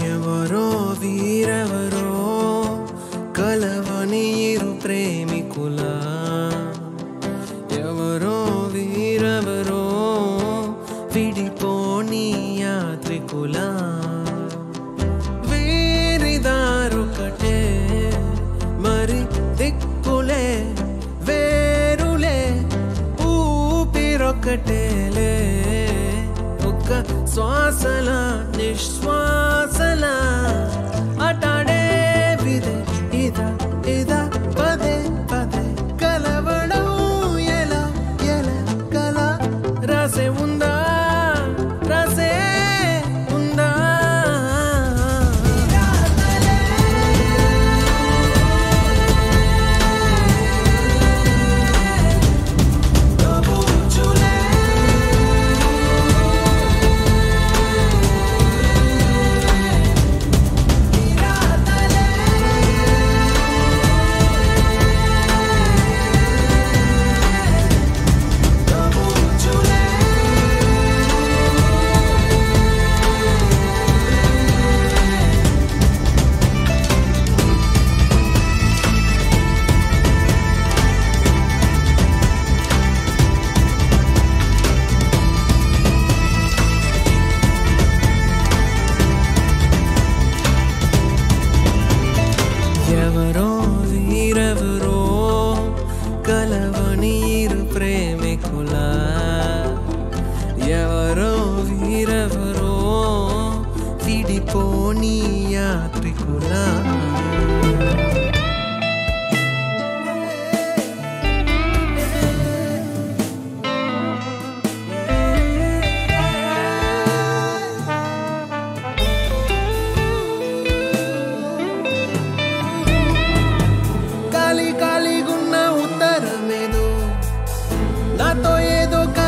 ఎవరో వీరెవరో కలవని ఇరు ప్రేమికులా ఎవరో వీరెవరో విడిపోని యాత్రికులా వీరిదారొకటే మరి దిక్కులే వేరులే ఊపిరొకటేలే ఒక్క శ్వాసల నిశ్వాసల అటాడే విదే ఇదా ఇదా పదే పదే కలవడం ఎలా ఎలా కల రాసే ఉందా రాసే ఉందా ఎవరో వీరెవరో కలవని ఇరు ప్రేమికులా ఎవరో వీరెవరో విడిపోని యాత్రికులా ఖాళీగున్న ఉత్తరమేదో నాతో ఏదో